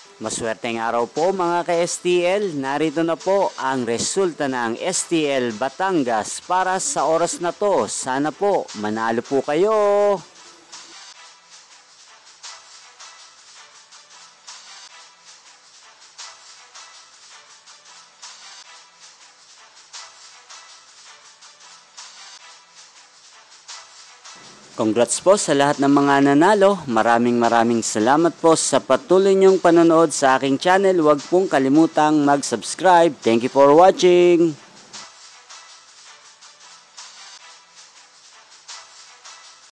Maswerteng araw po mga ka-STL, narito na po ang resulta ng STL Batangas para sa oras na to. Sana po manalo po kayo. Congrats po sa lahat ng mga nanalo. Maraming salamat po sa patuloy niyong panonood sa aking channel. Huwag pong kalimutang mag-subscribe. Thank you for watching.